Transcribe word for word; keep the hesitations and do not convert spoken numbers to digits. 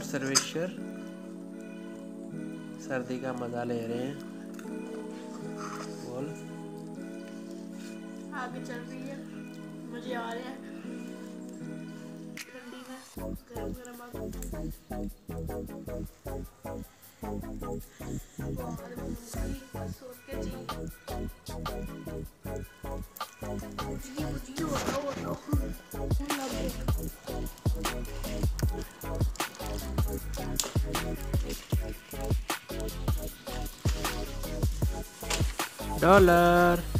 सर्वेश्वर सर्दी का मजा ले रहे हैं। बोल। आगे चल रही है, मुझे आ रहे हैं ठंडी में गरम गरम आग सोच के जी बुझी बुझी होता होता डॉलर।